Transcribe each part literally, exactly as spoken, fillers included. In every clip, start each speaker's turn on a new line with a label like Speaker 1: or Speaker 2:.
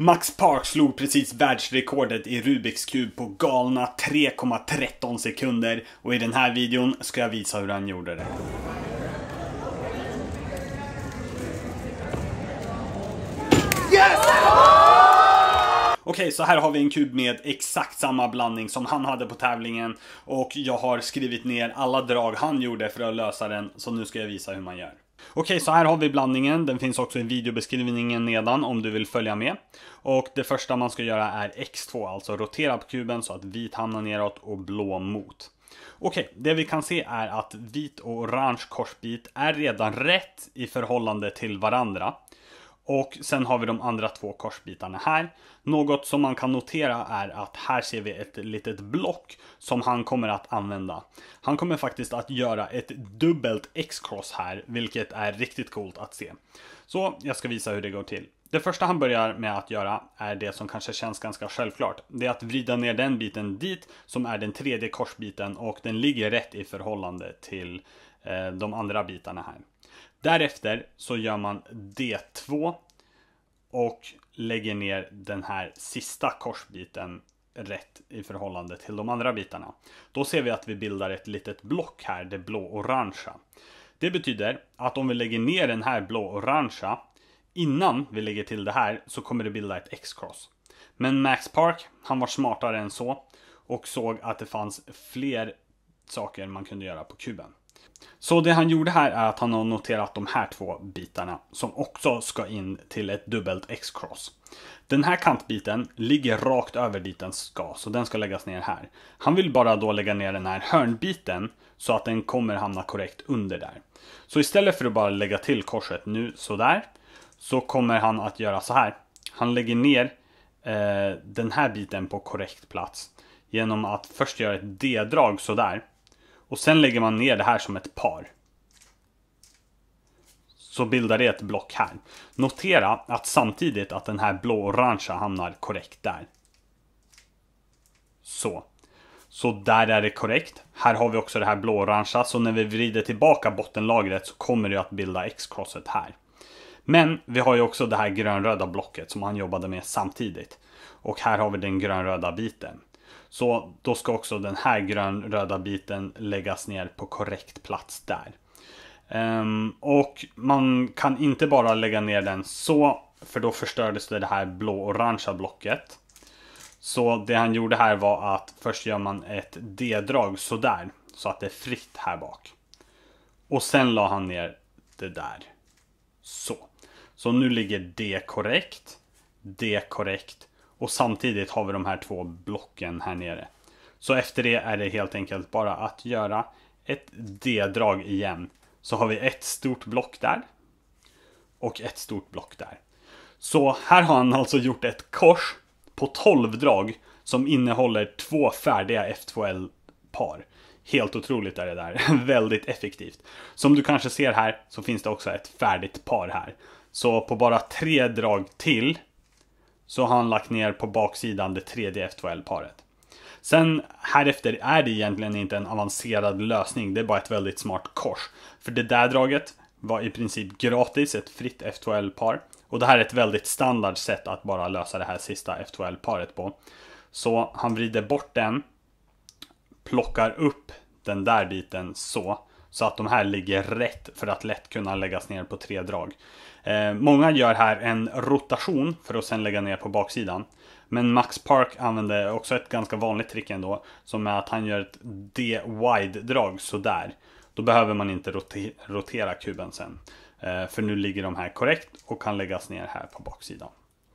Speaker 1: Max Park slog precis världsrekordet i Rubiks kub på galna tre komma tretton sekunder och i den här videon ska jag visa hur han gjorde det. Yes! Okej, så här har vi en kub med exakt samma blandning som han hade på tävlingen och jag har skrivit ner alla drag han gjorde för att lösa den, så nu ska jag visa hur man gör. Okej, så här har vi blandningen. Den finns också i videobeskrivningen nedan om du vill följa med. Och det första man ska göra är X två, alltså rotera på kuben så att vit hamnar neråt och blå mot. Okej, det vi kan se är att vit och orange korsbit är redan rätt i förhållande till varandra. Och sen har vi de andra två korsbitarna här. Något som man kan notera är att här ser vi ett litet block som han kommer att använda. Han kommer faktiskt att göra ett dubbelt X-cross här, vilket är riktigt coolt att se. Så jag ska visa hur det går till. Det första han börjar med att göra är det som kanske känns ganska självklart. Det är att vrida ner den biten dit som är den tredje korsbiten och den ligger rätt i förhållande till eh, de andra bitarna här. Därefter så gör man D två och lägger ner den här sista korsbiten rätt i förhållande till de andra bitarna. Då ser vi att vi bildar ett litet block här, det blå-orangea. Det betyder att om vi lägger ner den här blå-orangea innan vi lägger till det här så kommer det bilda ett X-cross. Men Max Park, han var smartare än så och såg att det fanns fler saker man kunde göra på kuben. Så det han gjorde här är att han har noterat de här två bitarna som också ska in till ett dubbelt X-cross. Den här kantbiten ligger rakt över dit den ska, så den ska läggas ner här. Han vill bara då lägga ner den här hörnbiten så att den kommer hamna korrekt under där. Så istället för att bara lägga till korset nu sådär, så kommer han att göra så här. Han lägger ner eh, den här biten på korrekt plats genom att först göra ett D-drag sådär. Och sen lägger man ner det här som ett par. Så bildar det ett block här. Notera att samtidigt att den här blå-orangea hamnar korrekt där. Så. Så där är det korrekt. Här har vi också det här blå-orangea. Så när vi vrider tillbaka bottenlagret så kommer det att bilda X-crosset här. Men vi har ju också det här grönröda blocket som han jobbade med samtidigt. Och här har vi den grönröda biten. Så då ska också den här grönröda biten läggas ner på korrekt plats där. Um, och man kan inte bara lägga ner den så, för då förstördes det, det här blå-orangea blocket. Så det han gjorde här var att först gör man ett D-drag sådär, så att det är fritt här bak. Och sen la han ner det där. Så. Så nu ligger D korrekt, D korrekt. Och samtidigt har vi de här två blocken här nere. Så efter det är det helt enkelt bara att göra ett D-drag igen. Så har vi ett stort block där. Och ett stort block där. Så här har han alltså gjort ett kors på tolv drag som innehåller två färdiga F två L-par. Helt otroligt är det där. Väldigt effektivt. Som du kanske ser här så finns det också ett färdigt par här. Så på bara tre drag till så har han lagt ner på baksidan det tredje F två L-paret. Sen här efter är det egentligen inte en avancerad lösning. Det är bara ett väldigt smart kors. För det där draget var i princip gratis, ett fritt F två L-par. Och det här är ett väldigt standard sätt att bara lösa det här sista F två L-paret på. Så han vrider bort den. Plockar upp den där biten så. Så att de här ligger rätt för att lätt kunna läggas ner på tre drag. Eh, många gör här en rotation för att sen lägga ner på baksidan. Men Max Park använder också ett ganska vanligt trick ändå. Som är att han gör ett D-wide-drag sådär. Då behöver man inte rote- rotera kuben sen. Eh, för nu ligger de här korrekt och kan läggas ner här på baksidan.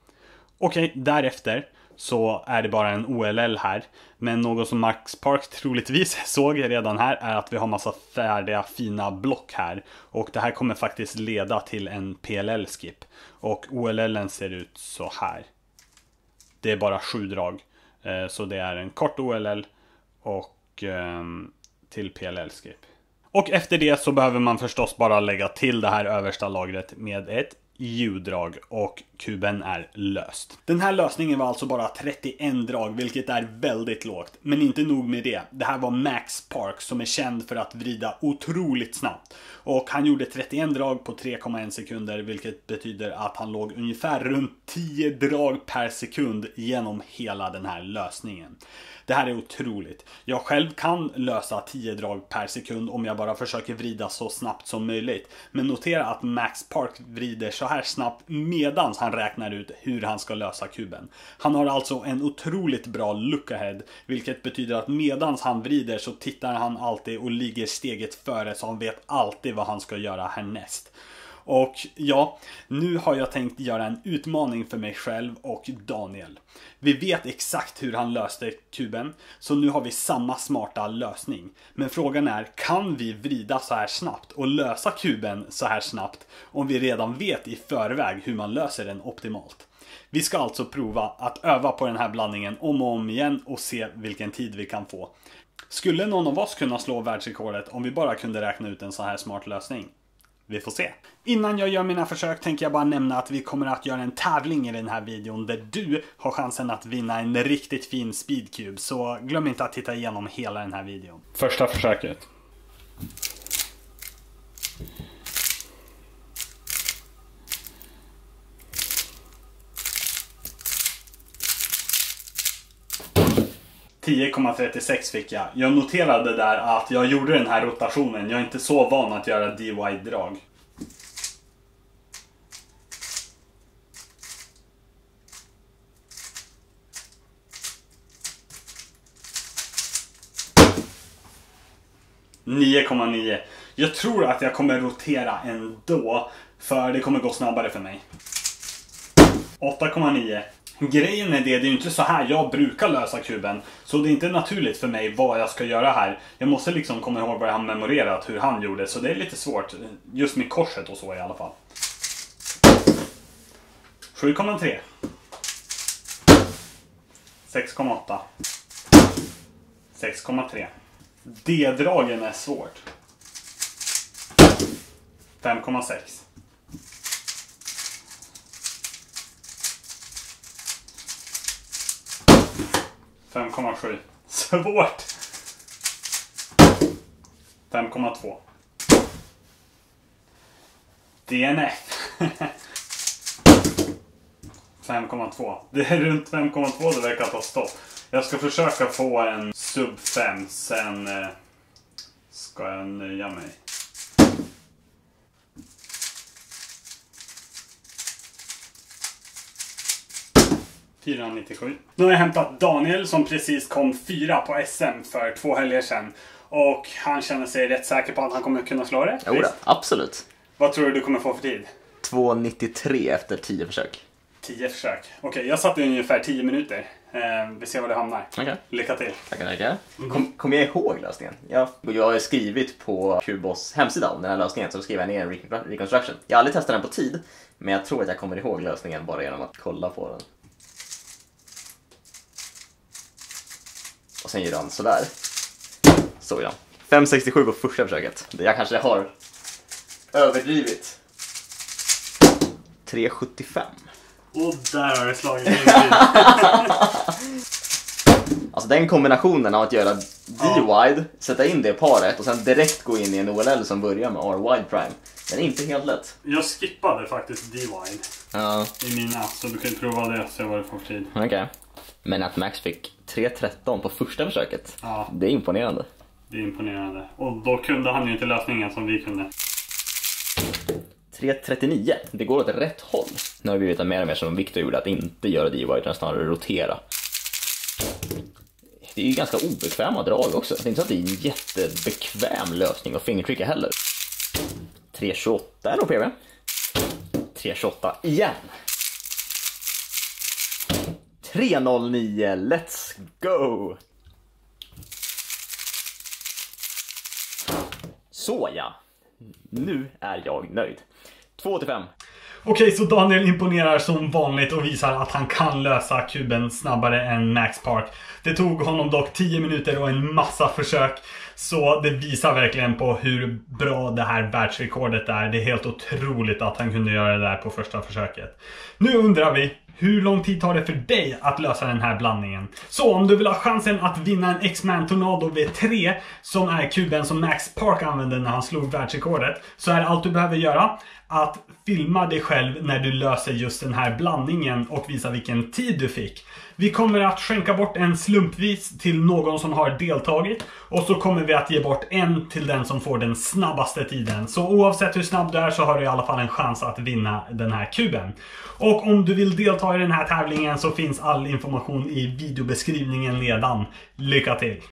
Speaker 1: Okej, därefter så är det bara en O L L här. Men något som Max Park troligtvis såg redan här är att vi har massa färdiga fina block här. Och det här kommer faktiskt leda till en P L L-skip. Och O L L-en ser ut så här. Det är bara sju drag. Så det är en kort O L L och till P L L-skip. Och efter det så behöver man förstås bara lägga till det här översta lagret med ett U-drag och kuben är löst. Den här lösningen var alltså bara trettioett drag, vilket är väldigt lågt. Men inte nog med det. Det här var Max Park som är känd för att vrida otroligt snabbt. Och han gjorde trettioett drag på tre komma en sekunder, vilket betyder att han låg ungefär runt tio drag per sekund genom hela den här lösningen. Det här är otroligt. Jag själv kan lösa tio drag per sekund om jag bara försöker vrida så snabbt som möjligt. Men notera att Max Park vrider så här snabbt medan han räknar ut hur han ska lösa kuben. Han har alltså en otroligt bra look ahead, vilket betyder att medan han vrider så tittar han alltid och ligger steget före, så han vet alltid vad han ska göra härnäst. Och ja, nu har jag tänkt göra en utmaning för mig själv och Daniel. Vi vet exakt hur han löste kuben, så nu har vi samma smarta lösning. Men frågan är, kan vi vrida så här snabbt och lösa kuben så här snabbt om vi redan vet i förväg hur man löser den optimalt? Vi ska alltså prova att öva på den här blandningen om och om igen och se vilken tid vi kan få. Skulle någon av oss kunna slå världsrekordet om vi bara kunde räkna ut en så här smart lösning? Vi får se. Innan jag gör mina försök tänker jag bara nämna att vi kommer att göra en tävling i den här videon där du har chansen att vinna en riktigt fin speedcube. Så glöm inte att titta igenom hela den här videon. Första försöket. tio komma trettiosex fick jag. Jag noterade där att jag gjorde den här rotationen. Jag är inte så van att göra D Y-drag. nio komma nio. Jag tror att jag kommer rotera ändå, för det kommer gå snabbare för mig. åtta komma nio. Grejen är det, det är ju inte så här jag brukar lösa kuben. Så det är inte naturligt för mig vad jag ska göra här. Jag måste liksom komma ihåg vad han memorerat, hur han gjorde. Så det är lite svårt, just med korset och så i alla fall. sju komma tre. sex komma åtta. sex komma tre. D-dragen är svårt. fem komma sex. fem komma sju. Svårt. fem komma två. D N F. fem komma två. Det är runt fem komma två det verkar ta stopp. Jag ska försöka få en sub fem, sen eh, ska jag nöja mig. fyrahundranittiosju. Nu har jag hämtat Daniel som precis kom fyra på S M för två helger sedan. Och han känner sig rätt säker på att han kommer kunna slå det.
Speaker 2: Jo då, absolut.
Speaker 1: Vad tror du du kommer få för tid?
Speaker 2: två nittiotre efter tio försök.
Speaker 1: tio försök. Okej, okay, jag satte ungefär tio minuter. Eh, vi ser var det hamnar.
Speaker 2: Okay.
Speaker 1: Lycka till.
Speaker 2: Tackar, tackar. Mm. Kom, kom jag ihåg lösningen? Jag, jag har skrivit på Kubos hemsida om den här lösningen, så skriver jag ner en reconstruction. Jag har aldrig testat den på tid, men jag tror att jag kommer ihåg lösningen bara genom att kolla på den. Och sen gör han sådär. Så ja. fem sextiosju på första försöket. Jag kanske har överdrivit. tre sjuttiofem.
Speaker 1: Och där har det slagit.
Speaker 2: Alltså den kombinationen av att göra D-wide, sätta in det paret och sen direkt gå in i en O L L som börjar med R-wide prime. Den är inte helt lätt.
Speaker 1: Jag skippade faktiskt D-wide
Speaker 2: ja.
Speaker 1: i mina, så du kan prova det och se vad det får för tid.
Speaker 2: Okej. Okay. Men att Max fick tre tretton på första försöket,
Speaker 1: ja.
Speaker 2: Det är imponerande.
Speaker 1: Det är imponerande. Och då kunde han ju inte lösningen som vi kunde.
Speaker 2: tre trettionio, det går åt rätt håll. Nu har vi vetat mer och mer som Victor gjorde, att inte göra D-wide utan snarare rotera. Det är ju ganska obekväma drag också. Det är inte så att det är en jättebekväm lösning att fingertrycka heller. tre tjugoåtta är nog P V. tre tjugoåtta igen. tre noll nio, let's go! Så ja, nu är jag nöjd. två åttiofem.
Speaker 1: Okej, så Daniel imponerar som vanligt och visar att han kan lösa kuben snabbare än Max Park. Det tog honom dock tio minuter och en massa försök. Så det visar verkligen på hur bra det här världsrekordet är. Det är helt otroligt att han kunde göra det där på första försöket. Nu undrar vi, hur lång tid tar det för dig att lösa den här blandningen? Så om du vill ha chansen att vinna en X-Man Tornado V tre, som är kuben som Max Park använde när han slog världsrekordet, så är allt du behöver göra att filma dig själv när du löser just den här blandningen och visa vilken tid du fick. Vi kommer att skänka bort en slumpvis till någon som har deltagit, och så kommer vi att ge bort en till den som får den snabbaste tiden. Så oavsett hur snabb du är så har du i alla fall en chans att vinna den här kuben. Och om du vill delta i den här tävlingen så finns all information i videobeskrivningen nedan. Lycka till!